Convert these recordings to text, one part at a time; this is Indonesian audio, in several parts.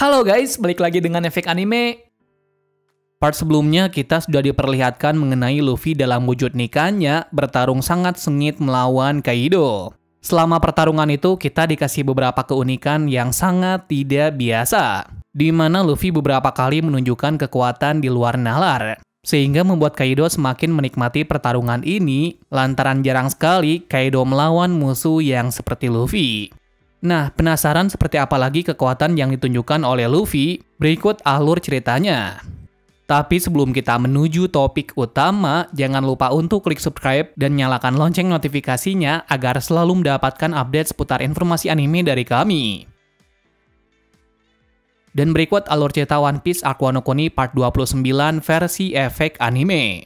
Halo guys, balik lagi dengan Efek Anime. Part sebelumnya kita sudah diperlihatkan mengenai Luffy dalam wujud Nikanya bertarung sangat sengit melawan Kaido. Selama pertarungan itu kita dikasih beberapa keunikan yang sangat tidak biasa, di mana Luffy beberapa kali menunjukkan kekuatan di luar nalar, sehingga membuat Kaido semakin menikmati pertarungan ini lantaran jarang sekali Kaido melawan musuh yang seperti Luffy. Nah, penasaran seperti apa lagi kekuatan yang ditunjukkan oleh Luffy? Berikut alur ceritanya. Tapi sebelum kita menuju topik utama, jangan lupa untuk klik subscribe dan nyalakan lonceng notifikasinya agar selalu mendapatkan update seputar informasi anime dari kami. Dan berikut alur cerita One Piece Arc Wano Kuni Part 29 versi Efek Anime.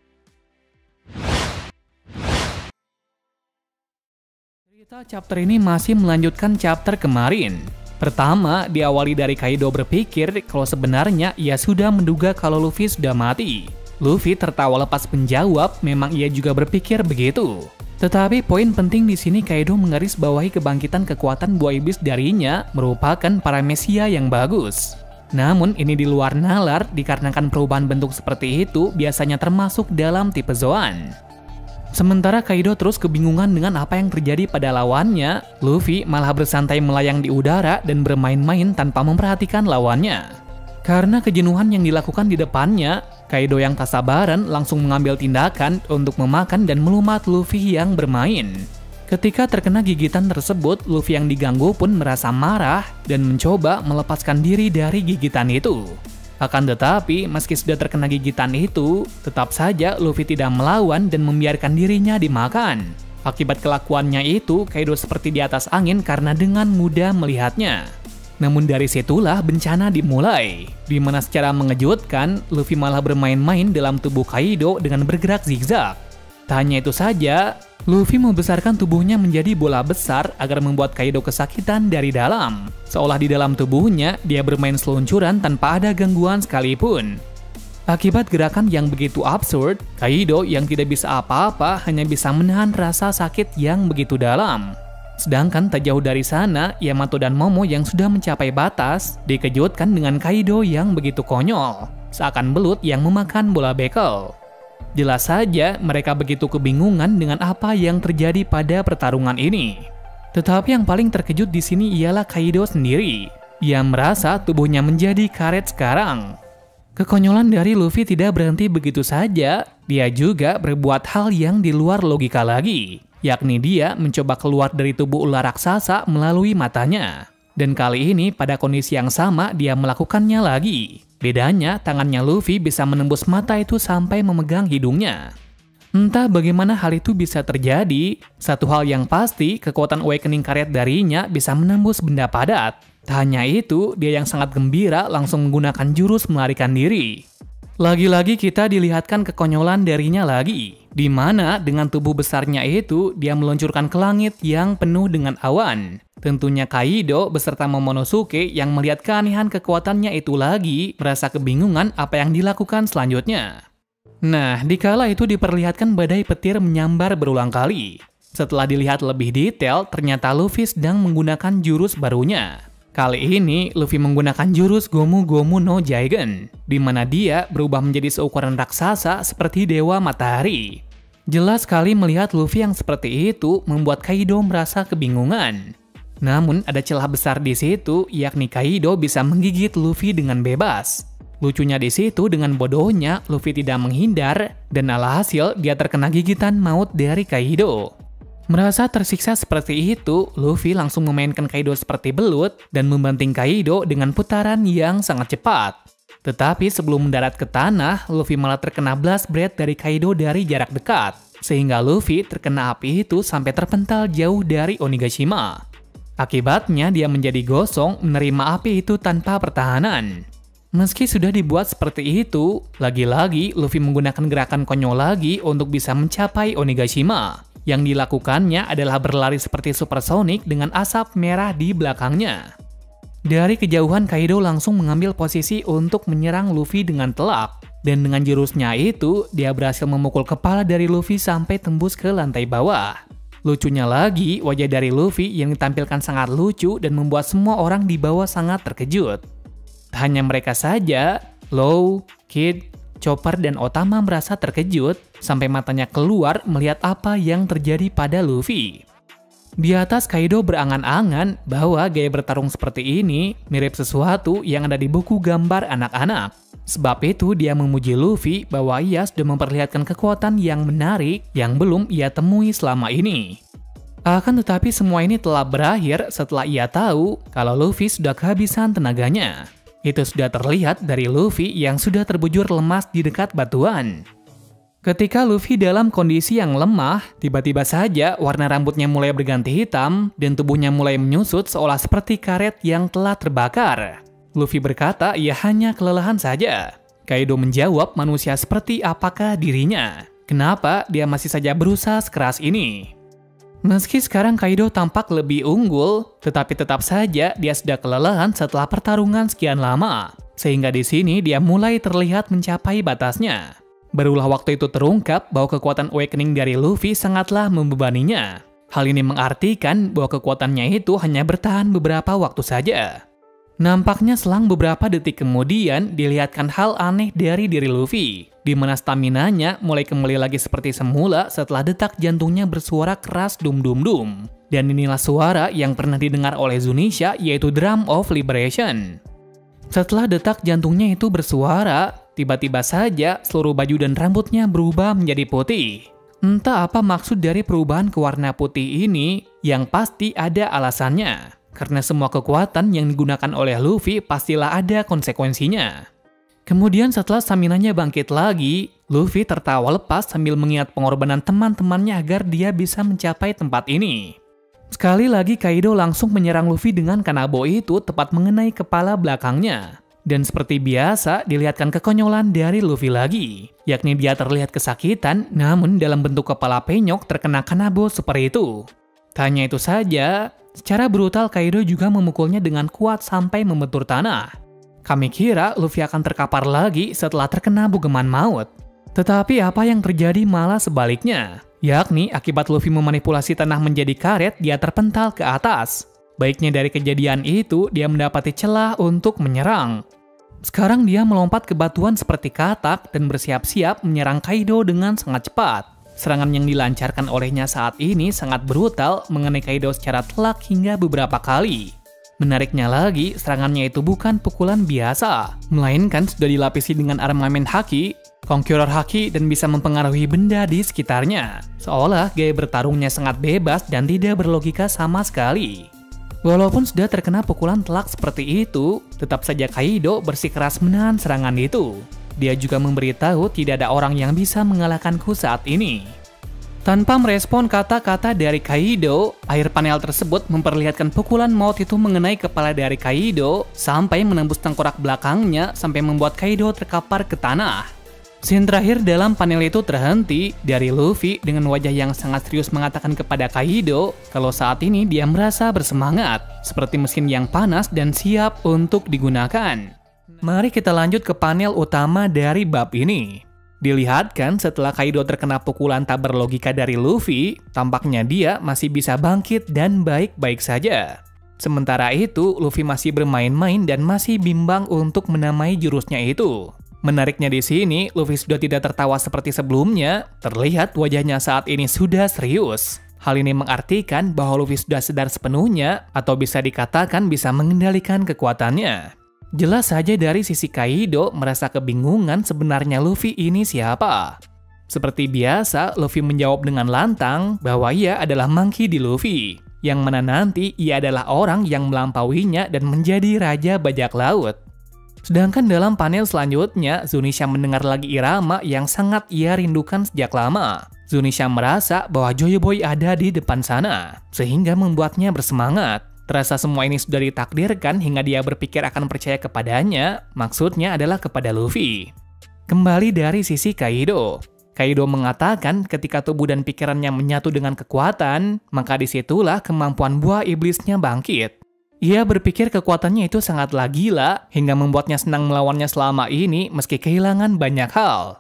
Cerita chapter ini masih melanjutkan chapter kemarin. Pertama, diawali dari Kaido berpikir kalau sebenarnya ia sudah menduga kalau Luffy sudah mati. Luffy tertawa lepas menjawab memang ia juga berpikir begitu. Tetapi poin penting di sini Kaido menggarisbawahi kebangkitan kekuatan buah iblis darinya merupakan paramesia yang bagus. Namun ini di luar nalar dikarenakan perubahan bentuk seperti itu biasanya termasuk dalam tipe Zoan. Sementara Kaido terus kebingungan dengan apa yang terjadi pada lawannya, Luffy malah bersantai melayang di udara dan bermain-main tanpa memperhatikan lawannya. Karena kejenuhan yang dilakukan di depannya, Kaido yang tak sabaran langsung mengambil tindakan untuk memakan dan melumat Luffy yang bermain. Ketika terkena gigitan tersebut, Luffy yang diganggu pun merasa marah dan mencoba melepaskan diri dari gigitan itu. Akan tetapi, meski sudah terkena gigitan itu, tetap saja Luffy tidak melawan dan membiarkan dirinya dimakan. Akibat kelakuannya itu, Kaido seperti di atas angin karena dengan mudah melihatnya. Namun dari situlah bencana dimulai, di mana secara mengejutkan, Luffy malah bermain-main dalam tubuh Kaido dengan bergerak zigzag. Tak hanya itu saja, Luffy membesarkan tubuhnya menjadi bola besar agar membuat Kaido kesakitan dari dalam. Seolah di dalam tubuhnya, dia bermain seluncuran tanpa ada gangguan sekalipun. Akibat gerakan yang begitu absurd, Kaido yang tidak bisa apa-apa hanya bisa menahan rasa sakit yang begitu dalam. Sedangkan tak jauh dari sana, Yamato dan Momo yang sudah mencapai batas, dikejutkan dengan Kaido yang begitu konyol, seakan belut yang memakan bola bekel. Jelas saja mereka begitu kebingungan dengan apa yang terjadi pada pertarungan ini. Tetapi yang paling terkejut di sini ialah Kaido sendiri. Ia merasa tubuhnya menjadi karet sekarang. Kekonyolan dari Luffy tidak berhenti begitu saja. Dia juga berbuat hal yang di luar logika lagi, yakni dia mencoba keluar dari tubuh ular raksasa melalui matanya. Dan kali ini pada kondisi yang sama dia melakukannya lagi. Bedanya, tangannya Luffy bisa menembus mata itu sampai memegang hidungnya. Entah bagaimana hal itu bisa terjadi, satu hal yang pasti, kekuatan awakening karet darinya bisa menembus benda padat. Tak hanya itu, dia yang sangat gembira langsung menggunakan jurus melarikan diri. Lagi-lagi kita dilihatkan kekonyolan darinya lagi, di mana dengan tubuh besarnya itu, dia meluncurkan ke langit yang penuh dengan awan. Tentunya Kaido beserta Momonosuke yang melihat keanehan kekuatannya itu lagi merasa kebingungan apa yang dilakukan selanjutnya. Nah, dikala itu diperlihatkan badai petir menyambar berulang kali. Setelah dilihat lebih detail, ternyata Luffy sedang menggunakan jurus barunya. Kali ini, Luffy menggunakan jurus Gomu Gomu no Jaigen, di mana dia berubah menjadi seukuran raksasa seperti Dewa Matahari. Jelas sekali melihat Luffy yang seperti itu membuat Kaido merasa kebingungan. Namun ada celah besar di situ, yakni Kaido bisa menggigit Luffy dengan bebas. Lucunya di situ dengan bodohnya Luffy tidak menghindar dan alhasil dia terkena gigitan maut dari Kaido. Merasa tersiksa seperti itu, Luffy langsung memainkan Kaido seperti belut dan membanting Kaido dengan putaran yang sangat cepat. Tetapi sebelum mendarat ke tanah, Luffy malah terkena blast breath dari Kaido dari jarak dekat, sehingga Luffy terkena api itu sampai terpental jauh dari Onigashima. Akibatnya dia menjadi gosong menerima api itu tanpa pertahanan. Meski sudah dibuat seperti itu, lagi-lagi Luffy menggunakan gerakan konyol lagi untuk bisa mencapai Onigashima. Yang dilakukannya adalah berlari seperti supersonic dengan asap merah di belakangnya. Dari kejauhan Kaido langsung mengambil posisi untuk menyerang Luffy dengan telak. Dan dengan jurusnya itu, dia berhasil memukul kepala dari Luffy sampai tembus ke lantai bawah. Lucunya lagi, wajah dari Luffy yang ditampilkan sangat lucu dan membuat semua orang di bawah sangat terkejut. Tak hanya mereka saja, Law, Kid, Chopper, dan Otama merasa terkejut sampai matanya keluar melihat apa yang terjadi pada Luffy. Di atas, Kaido berangan-angan bahwa gaya bertarung seperti ini mirip sesuatu yang ada di buku gambar anak-anak. Sebab itu dia memuji Luffy bahwa ia sudah memperlihatkan kekuatan yang menarik yang belum ia temui selama ini. Akan tetapi semua ini telah berakhir setelah ia tahu kalau Luffy sudah kehabisan tenaganya. Itu sudah terlihat dari Luffy yang sudah terbujur lemas di dekat batuan. Ketika Luffy dalam kondisi yang lemah, tiba-tiba saja warna rambutnya mulai berganti hitam dan tubuhnya mulai menyusut seolah seperti karet yang telah terbakar. Luffy berkata ia hanya kelelahan saja. Kaido menjawab manusia seperti apakah dirinya. Kenapa dia masih saja berusaha sekeras ini? Meski sekarang Kaido tampak lebih unggul, tetapi tetap saja dia sudah kelelahan setelah pertarungan sekian lama. Sehingga di sini dia mulai terlihat mencapai batasnya. Barulah waktu itu terungkap bahwa kekuatan awakening dari Luffy sangatlah membebaninya. Hal ini mengartikan bahwa kekuatannya itu hanya bertahan beberapa waktu saja. Nampaknya selang beberapa detik kemudian dilihatkan hal aneh dari diri Luffy, di mana staminanya mulai kembali lagi seperti semula setelah detak jantungnya bersuara keras dum-dum-dum. Dan inilah suara yang pernah didengar oleh Zunisha, yaitu Drum of Liberation. Setelah detak jantungnya itu bersuara, tiba-tiba saja seluruh baju dan rambutnya berubah menjadi putih. Entah apa maksud dari perubahan ke warna putih ini, yang pasti ada alasannya. Karena semua kekuatan yang digunakan oleh Luffy pastilah ada konsekuensinya. Kemudian setelah staminanya bangkit lagi, Luffy tertawa lepas sambil mengingat pengorbanan teman-temannya agar dia bisa mencapai tempat ini. Sekali lagi Kaido langsung menyerang Luffy dengan kanabo itu tepat mengenai kepala belakangnya. Dan seperti biasa dilihatkan kekonyolan dari Luffy lagi, yakni dia terlihat kesakitan namun dalam bentuk kepala penyok terkena kanabo seperti itu. Tak hanya itu saja, secara brutal Kaido juga memukulnya dengan kuat sampai membentur tanah. Kami kira Luffy akan terkapar lagi setelah terkena bugeman maut. Tetapi apa yang terjadi malah sebaliknya, yakni akibat Luffy memanipulasi tanah menjadi karet, dia terpental ke atas. Baiknya dari kejadian itu, dia mendapati celah untuk menyerang. Sekarang dia melompat ke batuan seperti katak dan bersiap-siap menyerang Kaido dengan sangat cepat. Serangan yang dilancarkan olehnya saat ini sangat brutal mengenai Kaido secara telak hingga beberapa kali. Menariknya lagi, serangannya itu bukan pukulan biasa, melainkan sudah dilapisi dengan armamen haki, conqueror haki, dan bisa mempengaruhi benda di sekitarnya. Seolah gaya bertarungnya sangat bebas dan tidak berlogika sama sekali. Walaupun sudah terkena pukulan telak seperti itu, tetap saja Kaido bersikeras menahan serangan itu. Dia juga memberitahu tidak ada orang yang bisa mengalahkanku saat ini. Tanpa merespon kata-kata dari Kaido, air panel tersebut memperlihatkan pukulan maut itu mengenai kepala dari Kaido sampai menembus tengkorak belakangnya sampai membuat Kaido terkapar ke tanah. Scene terakhir dalam panel itu terhenti dari Luffy dengan wajah yang sangat serius mengatakan kepada Kaido kalau saat ini dia merasa bersemangat, seperti mesin yang panas dan siap untuk digunakan. Mari kita lanjut ke panel utama dari bab ini. Dilihatkan setelah Kaido terkena pukulan tak berlogika dari Luffy, tampaknya dia masih bisa bangkit dan baik-baik saja. Sementara itu, Luffy masih bermain-main dan masih bimbang untuk menamai jurusnya itu. Menariknya di sini, Luffy sudah tidak tertawa seperti sebelumnya, terlihat wajahnya saat ini sudah serius. Hal ini mengartikan bahwa Luffy sudah sadar sepenuhnya, atau bisa dikatakan bisa mengendalikan kekuatannya. Jelas saja dari sisi Kaido merasa kebingungan sebenarnya Luffy ini siapa. Seperti biasa, Luffy menjawab dengan lantang bahwa ia adalah Monkey D. Luffy, yang mana nanti ia adalah orang yang melampauinya dan menjadi Raja Bajak Laut. Sedangkan dalam panel selanjutnya, Zunisha mendengar lagi irama yang sangat ia rindukan sejak lama. Zunisha merasa bahwa Joy Boy ada di depan sana, sehingga membuatnya bersemangat. Terasa semua ini sudah ditakdirkan hingga dia berpikir akan percaya kepadanya, maksudnya adalah kepada Luffy. Kembali dari sisi Kaido. Kaido mengatakan ketika tubuh dan pikirannya menyatu dengan kekuatan, maka disitulah kemampuan buah iblisnya bangkit. Ia berpikir kekuatannya itu sangatlah gila hingga membuatnya senang melawannya selama ini meski kehilangan banyak hal.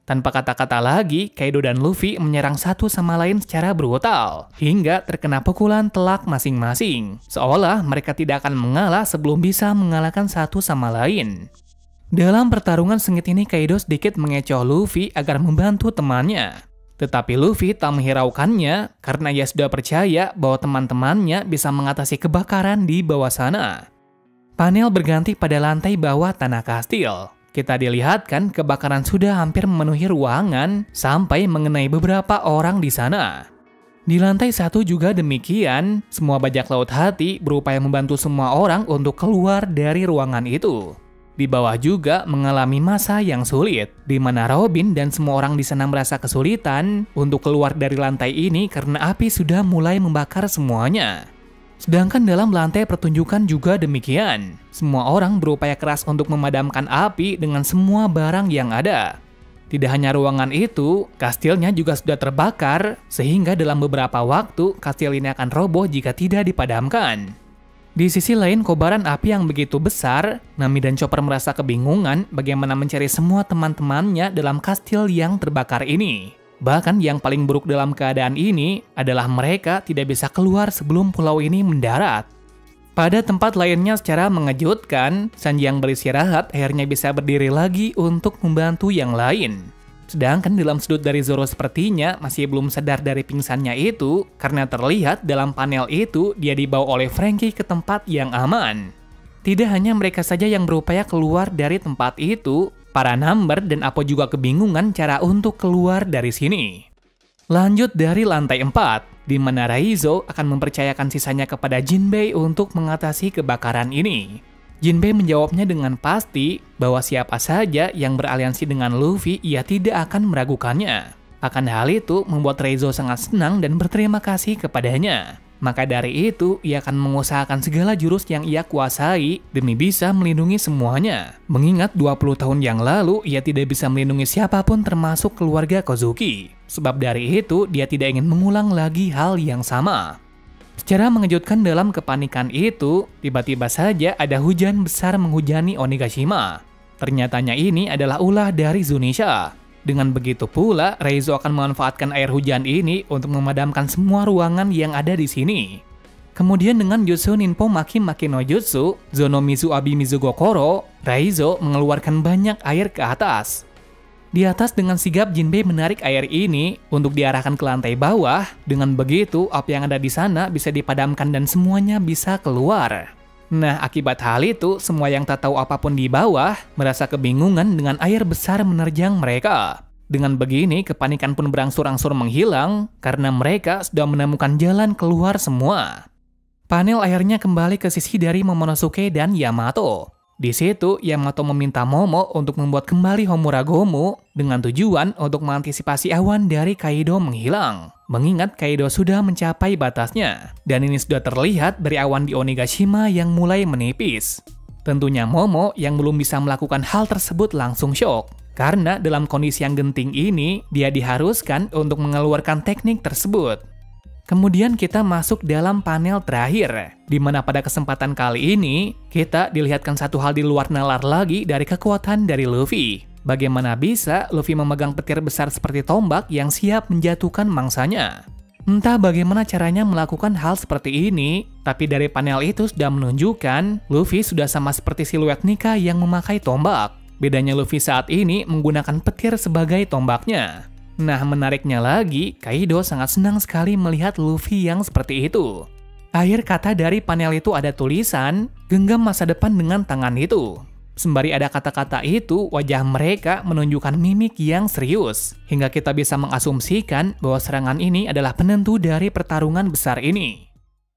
Tanpa kata-kata lagi, Kaido dan Luffy menyerang satu sama lain secara brutal, hingga terkena pukulan telak masing-masing, seolah mereka tidak akan mengalah sebelum bisa mengalahkan satu sama lain. Dalam pertarungan sengit ini, Kaido sedikit mengecoh Luffy agar membantu temannya. Tetapi Luffy tak menghiraukannya karena ia sudah percaya bahwa teman-temannya bisa mengatasi kebakaran di bawah sana. Panel berganti pada lantai bawah tanah kastil. Kita dilihatkan kebakaran sudah hampir memenuhi ruangan sampai mengenai beberapa orang di sana. Di lantai 1 juga demikian, semua bajak laut hati berupaya membantu semua orang untuk keluar dari ruangan itu. Di bawah juga mengalami masa yang sulit, di mana Robin dan semua orang di sana merasa kesulitan untuk keluar dari lantai ini karena api sudah mulai membakar semuanya. Sedangkan dalam lantai pertunjukan juga demikian. Semua orang berupaya keras untuk memadamkan api dengan semua barang yang ada. Tidak hanya ruangan itu, kastilnya juga sudah terbakar, sehingga dalam beberapa waktu kastil ini akan roboh jika tidak dipadamkan. Di sisi lain, kobaran api yang begitu besar, Nami dan Chopper merasa kebingungan bagaimana mencari semua teman-temannya dalam kastil yang terbakar ini. Bahkan yang paling buruk dalam keadaan ini adalah mereka tidak bisa keluar sebelum pulau ini mendarat. Pada tempat lainnya secara mengejutkan, Sanji yang beristirahat akhirnya bisa berdiri lagi untuk membantu yang lain. Sedangkan dalam sudut dari Zoro sepertinya masih belum sadar dari pingsannya itu karena terlihat dalam panel itu dia dibawa oleh Franky ke tempat yang aman. Tidak hanya mereka saja yang berupaya keluar dari tempat itu, para Number dan Apo juga kebingungan cara untuk keluar dari sini. Lanjut dari lantai 4, di mana Raizo akan mempercayakan sisanya kepada Jinbei untuk mengatasi kebakaran ini. Jinbei menjawabnya dengan pasti bahwa siapa saja yang beraliansi dengan Luffy ia tidak akan meragukannya. Akan hal itu membuat Raizo sangat senang dan berterima kasih kepadanya. Maka dari itu, ia akan mengusahakan segala jurus yang ia kuasai demi bisa melindungi semuanya. Mengingat 20 tahun yang lalu, ia tidak bisa melindungi siapapun termasuk keluarga Kozuki. Sebab dari itu, dia tidak ingin mengulang lagi hal yang sama. Secara mengejutkan dalam kepanikan itu, tiba-tiba saja ada hujan besar menghujani Onigashima. Ternyatanya ini adalah ulah dari Zunisha. Dengan begitu pula, Raizo akan memanfaatkan air hujan ini untuk memadamkan semua ruangan yang ada di sini. Kemudian dengan Jutsu Ninpo Maki Maki no Jutsu, Zonomizu Abi Mizugokoro, Raizo mengeluarkan banyak air ke atas. Di atas dengan sigap Jinbei menarik air ini untuk diarahkan ke lantai bawah. Dengan begitu, api yang ada di sana bisa dipadamkan dan semuanya bisa keluar. Nah, akibat hal itu, semua yang tak tahu apapun di bawah merasa kebingungan dengan air besar menerjang mereka. Dengan begini, kepanikan pun berangsur-angsur menghilang karena mereka sudah menemukan jalan keluar semua. Panel akhirnya kembali ke sisi dari Momonosuke dan Yamato. Di situ, Yamato meminta Momo untuk membuat kembali Homura Gomu dengan tujuan untuk mengantisipasi awan dari Kaido menghilang. Mengingat Kaido sudah mencapai batasnya, dan ini sudah terlihat dari awan di Onigashima yang mulai menipis. Tentunya Momo yang belum bisa melakukan hal tersebut langsung shock, karena dalam kondisi yang genting ini, dia diharuskan untuk mengeluarkan teknik tersebut. Kemudian kita masuk dalam panel terakhir, di mana pada kesempatan kali ini, kita dilihatkan satu hal di luar nalar lagi dari kekuatan dari Luffy. Bagaimana bisa Luffy memegang petir besar seperti tombak yang siap menjatuhkan mangsanya. Entah bagaimana caranya melakukan hal seperti ini, tapi dari panel itu sudah menunjukkan Luffy sudah sama seperti siluet Nika yang memakai tombak. Bedanya Luffy saat ini menggunakan petir sebagai tombaknya. Nah, menariknya lagi, Kaido sangat senang sekali melihat Luffy yang seperti itu. Akhir kata dari panel itu ada tulisan, genggam masa depan dengan tangan itu. Sembari ada kata-kata itu, wajah mereka menunjukkan mimik yang serius, hingga kita bisa mengasumsikan bahwa serangan ini adalah penentu dari pertarungan besar ini.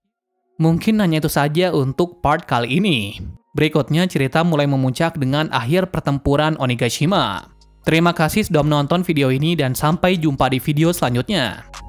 Mungkin hanya itu saja untuk part kali ini. Berikutnya cerita mulai memuncak dengan akhir pertempuran Onigashima. Terima kasih sudah menonton video ini dan sampai jumpa di video selanjutnya.